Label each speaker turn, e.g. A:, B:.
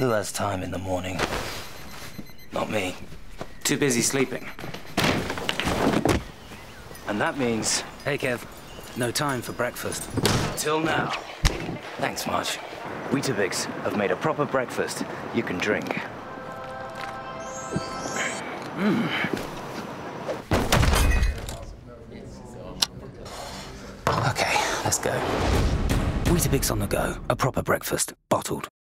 A: Who has time in the morning? Not me.
B: Too busy sleeping.
A: And that means...
B: Hey, Kev. No time for breakfast.
A: Till now. Thanks, Marge. Weetabix have made a proper breakfast you can drink. Okay, let's go. Weetabix On The Go. A proper breakfast. Bottled.